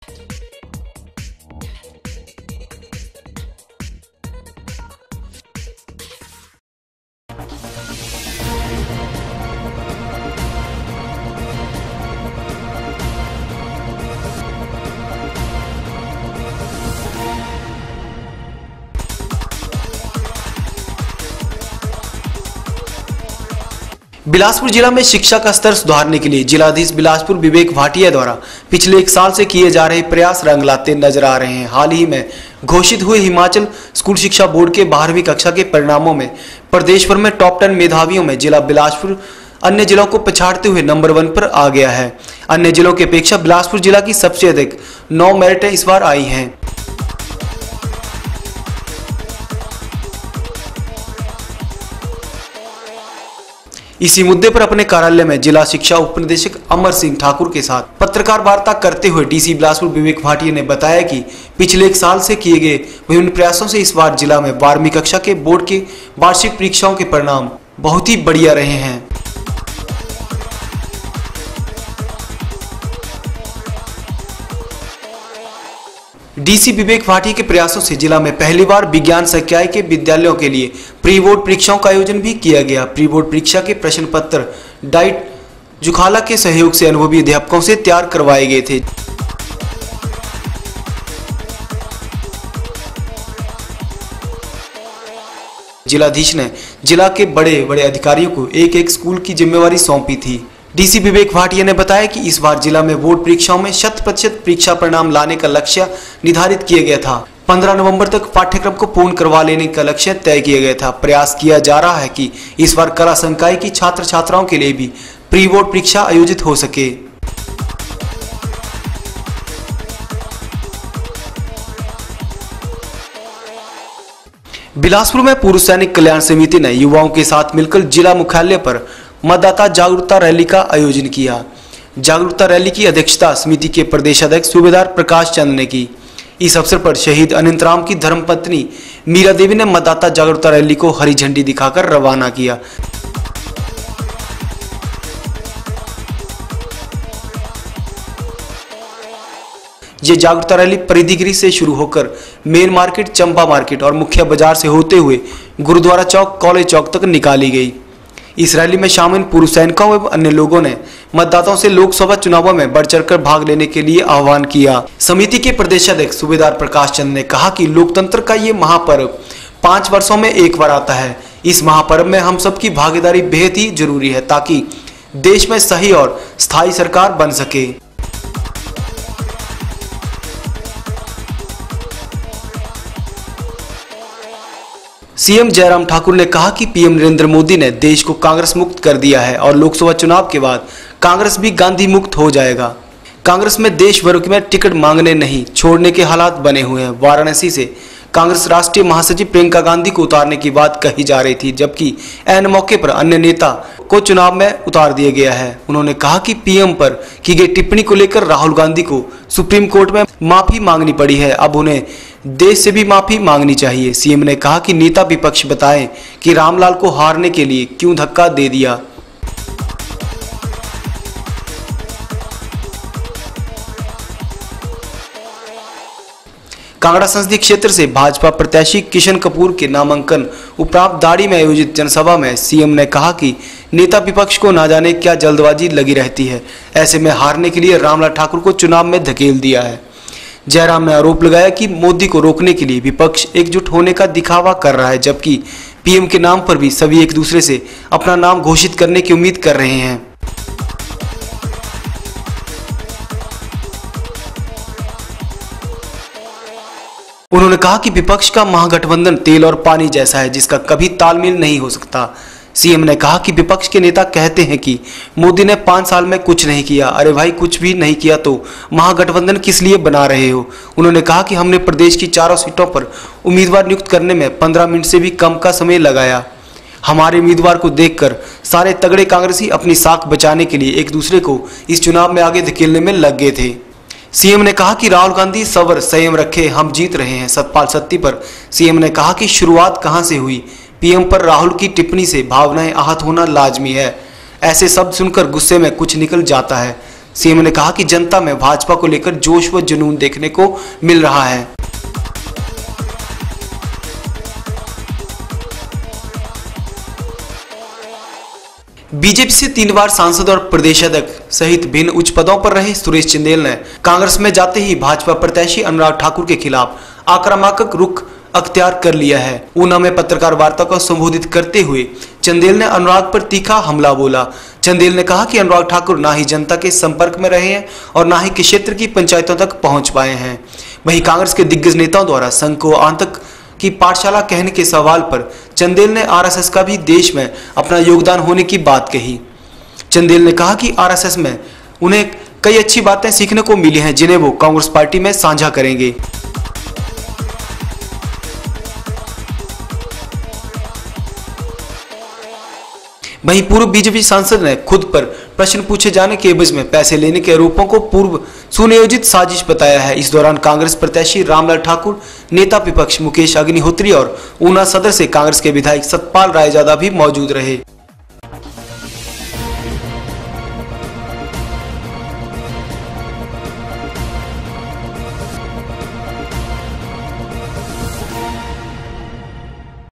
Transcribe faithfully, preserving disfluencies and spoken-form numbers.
बिलासपुर जिला में शिक्षा का स्तर सुधारने के लिए जिलाधीश बिलासपुर विवेक भाटिया द्वारा पिछले एक साल से किए जा रहे प्रयास रंग लाते नजर आ रहे हैं। हाल ही में घोषित हुए हिमाचल स्कूल शिक्षा बोर्ड के बारहवीं कक्षा के परिणामों में प्रदेश भर में टॉप टेन मेधावियों में जिला बिलासपुर अन्य जिलों को पछाड़ते हुए नंबर वन पर आ गया है। अन्य जिलों की अपेक्षा बिलासपुर जिला की सबसे अधिक नौ मेरिटें इस बार आई हैं। इसी मुद्दे पर अपने कार्यालय में जिला शिक्षा उप निदेशक अमर सिंह ठाकुर के साथ पत्रकार वार्ता करते हुए डीसी बिलासपुर विवेक भाटिया ने बताया कि पिछले एक साल से किए गए विभिन्न प्रयासों से इस बार जिला में बारहवीं कक्षा के बोर्ड की वार्षिक परीक्षाओं के परिणाम बहुत ही बढ़िया रहे हैं। डीसी विवेक भाटिया के प्रयासों से जिला में पहली बार विज्ञान संकाय के विद्यालयों के लिए प्री बोर्ड परीक्षाओं का आयोजन भी किया गया। प्री बोर्ड परीक्षा के प्रश्न पत्र डाइट जुखाला के सहयोग से अनुभवी अध्यापकों से तैयार करवाए गए थे। जिलाधीश ने जिला के बड़े बड़े अधिकारियों को एक एक स्कूल की जिम्मेवारी सौंपी थी। डीसी विवेक भाटिया ने बताया कि इस बार जिला में बोर्ड परीक्षाओं में शत प्रतिशत परीक्षा परिणाम लाने का लक्ष्य निर्धारित किया गया था। पंद्रह नवंबर तक पाठ्यक्रम को पूर्ण करवा लेने का लक्ष्य तय किया गया था। प्रयास किया जा रहा है कि इस बार कला संकाय की छात्र छात्राओं के लिए भी प्री बोर्ड परीक्षा आयोजित हो सके। बिलासपुर में पूर्व सैनिक कल्याण समिति ने युवाओं के साथ मिलकर जिला मुख्यालय पर मतदाता जागरूकता रैली का आयोजन किया। जागरूकता रैली की अध्यक्षता समिति के प्रदेश अध्यक्ष सूबेदार प्रकाश चंद ने की। इस अवसर पर शहीद अनंतराम की धर्मपत्नी मीरा देवी ने मतदाता जागरूकता रैली को हरी झंडी दिखाकर रवाना किया। ये जागरूकता रैली परिधिगिरी से शुरू होकर मेन मार्केट, चंबा मार्केट और मुख्य बाजार से होते हुए गुरुद्वारा चौक, कॉलेज चौक तक निकाली गई। इस रैली में शामिल पूर्व सैनिकों एवं अन्य लोगों ने मतदाताओं से लोकसभा चुनावों में बढ़ चढ़कर भाग लेने के लिए आह्वान किया। समिति के प्रदेश अध्यक्ष सूबेदार प्रकाश चंद ने कहा कि लोकतंत्र का ये महापर्व पांच वर्षों में एक बार आता है। इस महापर्व में हम सबकी भागीदारी बेहद ही जरूरी है ताकि देश में सही और स्थायी सरकार बन सके। सीएम जयराम ठाकुर ने कहा कि पीएम नरेंद्र मोदी ने देश को कांग्रेस मुक्त कर दिया है और लोकसभा चुनाव के बाद कांग्रेस भी गांधी मुक्त हो जाएगा। कांग्रेस में देश भर में टिकट मांगने नहीं छोड़ने के हालात बने हुए हैं। वाराणसी से कांग्रेस राष्ट्रीय महासचिव प्रियंका गांधी को उतारने की बात कही जा रही थी, जबकि ऐन मौके पर अन्य नेता को चुनाव में उतार दिया गया है। उन्होंने कहा कि पीएम पर की गई टिप्पणी को लेकर राहुल गांधी को सुप्रीम कोर्ट में माफी मांगनी पड़ी है, अब उन्हें देश से भी माफी मांगनी चाहिए। सीएम ने कहा कि नेता विपक्ष बताएं कि रामलाल को हारने के लिए क्यों धक्का दे दिया। कांगड़ा संसदीय क्षेत्र से भाजपा प्रत्याशी किशन कपूर के नामांकन उपरांत दाड़ी में आयोजित जनसभा में सीएम ने कहा कि नेता विपक्ष को ना जाने क्या जल्दबाजी लगी रहती है, ऐसे में हारने के लिए रामलाल ठाकुर को चुनाव में धकेल दिया है। जयराम ने आरोप लगाया कि मोदी को रोकने के लिए विपक्ष एकजुट होने का दिखावा कर रहा है, जबकि पीएम के नाम पर भी सभी एक दूसरे से अपना नाम घोषित करने की उम्मीद कर रहे हैं। उन्होंने कहा कि विपक्ष का महागठबंधन तेल और पानी जैसा है जिसका कभी तालमेल नहीं हो सकता। सीएम ने कहा कि विपक्ष के नेता कहते हैं कि मोदी ने पांच साल में कुछ नहीं किया। अरे भाई, कुछ भी नहीं किया तो महागठबंधन किस लिए बना रहे हो। उन्होंने कहा कि हमने प्रदेश की चारों सीटों पर उम्मीदवार नियुक्त करने में पंद्रह मिनट से भी कम का समय लगाया। हमारे उम्मीदवार को देखकर सारे तगड़े कांग्रेसी अपनी साख बचाने के लिए एक दूसरे को इस चुनाव में आगे धकेलने में लग गए थे। सीएम ने कहा कि राहुल गांधी सब्र संयम रखे, हम जीत रहे हैं। सतपाल सत्ती पर सीएम ने कहा कि शुरुआत कहां से हुई। पीएम पर राहुल की टिप्पणी से भावनाएं आहत होना लाजमी है। ऐसे शब्द सुनकर गुस्से में कुछ निकल जाता है। सीएम ने कहा कि जनता में भाजपा को लेकर जोश व जुनून देखने को मिल रहा है। बीजेपी से तीन बार सांसद और प्रदेश अध्यक्ष सहित भिन्न उच्च पदों पर रहे सुरेश चंदेल ने कांग्रेस में जाते ही भाजपा प्रत्याशी अनुराग ठाकुर के खिलाफ आक्रामक रुख अख्तियार कर लिया है। ऊना में पत्रकार वार्ता को संबोधित करते हुए चंदेल ने अनुराग पर तीखा हमला बोला। चंदेल ने कहा कि अनुराग ठाकुर ना ही जनता के संपर्क में रहे हैं और ना ही क्षेत्र की पंचायतों तक पहुंच पाए हैं। वहीं कांग्रेस के दिग्गज नेताओं द्वारा संघ को आतंक की पाठशाला कहने के सवाल पर चंदेल ने आरएसएस का भी देश में अपना योगदान होने की बात कही। चंदेल ने कहा कि आरएसएस में उन्हें कई अच्छी बातें सीखने को मिली हैं जिन्हें वो कांग्रेस पार्टी में साझा करेंगे। वहीं पूर्व बीजेपी सांसद ने खुद पर प्रश्न पूछे जाने के एवज में पैसे लेने के आरोपों को पूर्व सुनियोजित साजिश बताया है। इस दौरान कांग्रेस प्रत्याशी रामलाल ठाकुर, नेता विपक्ष मुकेश अग्निहोत्री और ऊना सदर से कांग्रेस के विधायक सतपाल रायजादा भी मौजूद रहे।